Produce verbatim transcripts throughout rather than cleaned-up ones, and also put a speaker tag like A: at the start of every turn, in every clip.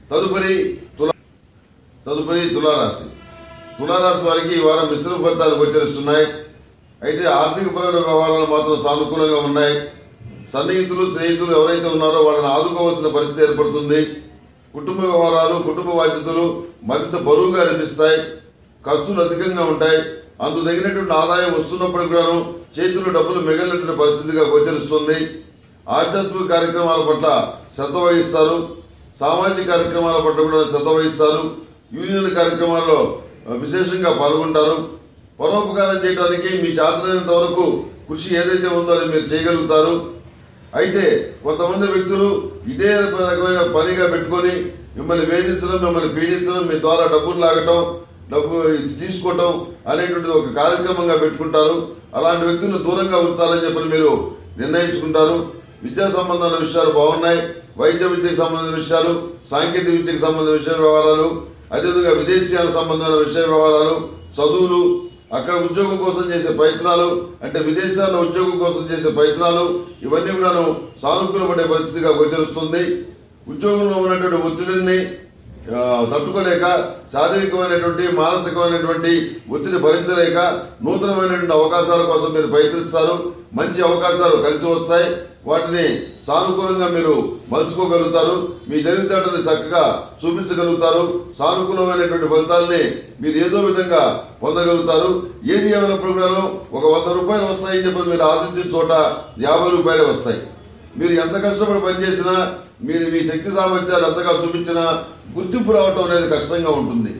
A: తదుపరి తులా తదుపరి తులారాశి తులారాశి వారికి ఈ వారం మిశ్రమ ఫలితాలు గోచరిస్తున్నాయి. అయితే ఆర్థిక పరమైన వ్యవహారాలు మాత్రం సానుకూలంగా ఉన్నాయి. సన్నిహితులు స్నేహితులు ఎవరైతే ఉన్నారో వాళ్ళని ఆదుకోవాల్సిన పరిస్థితి ఏర్పడుతుంది. కుటుంబ వ్యవహారాలు కుటుంబ బాధ్యతలు మరింత బరువుగా అనిపిస్తాయి. ఖర్చులు అధికంగా ఉంటాయి. అందుకు తగినటువంటి ఆదాయం వస్తున్నప్పుడు కూడాను చేతులు డబ్బులు మిగిలినటువంటి పరిస్థితిగా గోచరిస్తుంది. ఆధ్యాత్మిక కార్యక్రమాల పట్ల శ్రద్ధ వహిస్తారు. సామాజిక కార్యక్రమాల పట్ల కూడా శ్రద్ధ వహిస్తారు. యూనియన్ కార్యక్రమాల్లో విశేషంగా పాల్గొంటారు. పరోపకారం చేయడానికి మీ చేతనైనంత వరకు కృషి ఏదైతే ఉందో అది మీరు చేయగలుగుతారు. అయితే కొంతమంది వ్యక్తులు ఇదే రకమైన పనిగా పెట్టుకొని మిమ్మల్ని వేధించడం, మిమ్మల్ని పీడించడం, మీ ద్వారా డబ్బులు లాగటం, డబ్బు తీసుకోవటం అనేటువంటిది ఒక కార్యక్రమంగా పెట్టుకుంటారు. అలాంటి వ్యక్తులను దూరంగా ఉంచాలని చెప్పి మీరు నిర్ణయించుకుంటారు. విద్యా సంబంధమైన విషయాలు బాగున్నాయి. వైద్య విద్యకు సంబంధించిన విషయాలు, సాంకేతిక విద్యకు సంబంధించిన విషయ వ్యవహారాలు, అదేవిధంగా విదేశీయాలకు సంబంధమైన విషయ వ్యవహారాలు, చదువులు, అక్కడ ఉద్యోగం కోసం చేసే ప్రయత్నాలు, అంటే విదేశాల్లో ఉద్యోగం కోసం చేసే ప్రయత్నాలు ఇవన్నీ కూడాను సానుకూలపడే పరిస్థితిగా గోచరిస్తుంది. ఉద్యోగంలో ఉన్నటువంటి ఒత్తిడిని తట్టుకోలేక శారీరకమైనటువంటి మానసికమైనటువంటి ఒత్తిడి భరించలేక నూతనమైనటువంటి అవకాశాల కోసం మీరు ప్రయత్నిస్తారు. మంచి అవకాశాలు కలిసి వస్తాయి. వాటిని సానుకూలంగా మీరు మలుచుకోగలుగుతారు. మీ తెలివితేటని చక్కగా చూపించగలుగుతారు. సానుకూలమైనటువంటి ఫలితాలని మీరు ఏదో విధంగా పొందగలుగుతారు. ఏది ఏమైనప్పుడు కూడా ఒక వంద రూపాయలు వస్తాయని చెప్పి మీరు ఆశించిన చోట యాభై రూపాయలే వస్తాయి. మీరు ఎంత కష్టపడి పనిచేసినా, మీరు మీ శక్తి సామర్థ్యాలు ఎంతగా చూపించినా గుర్తింపు రావటం అనేది కష్టంగా ఉంటుంది.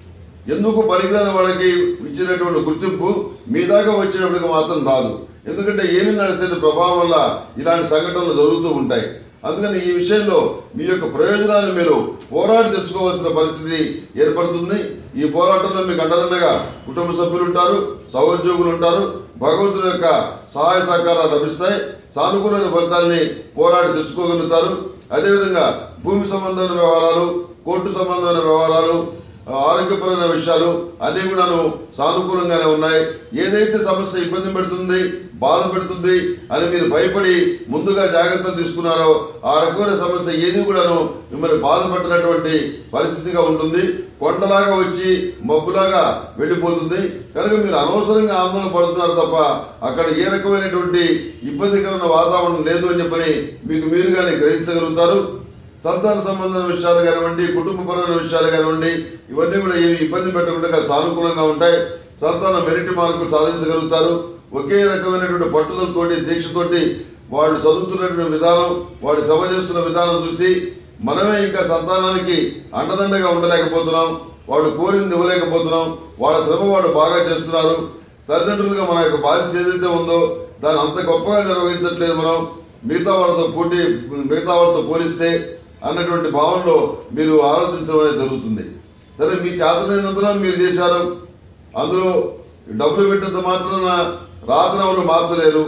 A: ఎందుకు పనికిరాని వాళ్ళకి ఇచ్చినటువంటి గుర్తింపు మీ దాకా వచ్చేటప్పటికి మాత్రం రాదు. ఎందుకంటే ఏమి నడిచే ప్రభావం వల్ల ఇలాంటి సంఘటనలు జరుగుతూ ఉంటాయి. అందుకని ఈ విషయంలో మీ యొక్క ప్రయోజనాన్ని మీరు పోరాడి తెచ్చుకోవాల్సిన పరిస్థితి ఏర్పడుతుంది. ఈ పోరాటంలో మీకు అండదండగా కుటుంబ సభ్యులు ఉంటారు, సహోద్యోగులు ఉంటారు. భగవంతుని యొక్క సహాయ సహకారాలు లభిస్తాయి. సానుకూలమైన ఫలితాల్ని పోరాడి తెచ్చుకోగలుగుతారు. అదేవిధంగా భూమి సంబంధమైన వ్యవహారాలు, కోర్టు సంబంధమైన వ్యవహారాలు, ఆరోగ్యపరమైన విషయాలు అన్నీ కూడాను సానుకూలంగానే ఉన్నాయి. ఏదైతే సమస్య ఇబ్బంది పెడుతుంది, బాధ పెడుతుంది అని మీరు భయపడి ముందుగా జాగ్రత్తలు తీసుకున్నారో ఆ రకమైన సమస్య ఏది కూడాను మిమ్మల్ని బాధపడినటువంటి పరిస్థితిగా ఉంటుంది. కొండలాగా వచ్చి మబ్బులాగా వెళ్ళిపోతుంది. కనుక మీరు అనవసరంగా ఆందోళన పడుతున్నారు తప్ప అక్కడ ఏ రకమైనటువంటి ఇబ్బందికరమైన వాతావరణం లేదు అని చెప్పని మీకు మీరుగానే గ్రహించగలుగుతారు. సంతాన సంబంధమైన విషయాలు కానివ్వండి, కుటుంబపరమైన విషయాలు కానివ్వండి, ఇవన్నీ కూడా ఏమి ఇబ్బంది పెట్టకుండా సానుకూలంగా ఉంటాయి. సంతాన మెరిట్ మార్కులు సాధించగలుగుతారు. ఒకే రకమైనటువంటి పట్టుదలతోటి, దీక్షతోటి వాళ్ళు చదువుతున్నటువంటి విధానం, వాడు శ్రమ చేస్తున్న విధానం చూసి మనమే ఇంకా సంతానానికి అండదండగా ఉండలేకపోతున్నాం, వాడు కోరింది ఇవ్వలేకపోతున్నాం, వాళ్ళ శ్రమ వాడు బాగా చేస్తున్నారు. తల్లిదండ్రులుగా మన యొక్క బాధ్యత ఏదైతే ఉందో దాన్ని అంత గొప్పగా నిర్వహించట్లేదు మనం, మిగతా వాళ్ళతో పోటీ మిగతా వాళ్ళతో పోలిస్తే అన్నటువంటి భావనలో మీరు ఆలోచించడం అనేది జరుగుతుంది. సరే, మీ చేతనైనందున మీరు చేశారు. అందులో డబ్బులు పెట్టినంత మాత్రాన రాత్రములు మార్చలేరు.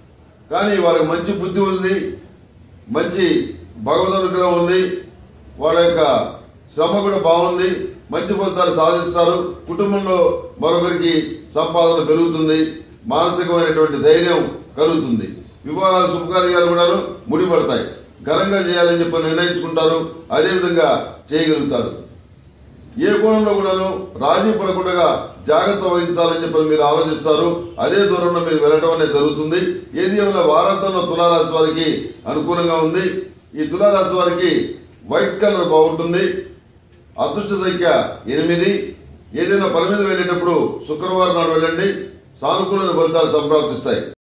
A: కానీ వాళ్ళకి మంచి బుద్ధి ఉంది, మంచి భగవద్ అనుగ్రహం ఉంది, వాళ్ళ యొక్క శ్రమ కూడా బాగుంది, మంచి ఫలితాలు సాధిస్తారు. కుటుంబంలో మరొకరికి సంపాదన పెరుగుతుంది, మానసికమైనటువంటి ధైర్యం కలుగుతుంది. వివాహాలు శుభకార్యాలు కూడా ముడిపడతాయి. ఘనంగా చేయాలని చెప్పి నిర్ణయించుకుంటారు. అదేవిధంగా చేయగలుగుతారు. ఏ కోణంలో కూడాను రాజీ పడకుండా జాగ్రత్త వహించాలని చెప్పి మీరు ఆలోచిస్తారు. అదే దూరంలో మీరు వెళ్ళడం అనేది జరుగుతుంది. ఏది ఏమైనా వారాంతంలో తులారాశి వారికి అనుకూలంగా ఉంది. ఈ తులారాశి వారికి వైట్ కలర్ బాగుంటుంది. అదృష్ట సంఖ్య ఎనిమిది. ఏదైనా పని మీద వెళ్ళేటప్పుడు శుక్రవారం నాడు వెళ్ళండి. సానుకూల ఫలితాలు సంప్రాప్తిస్తాయి.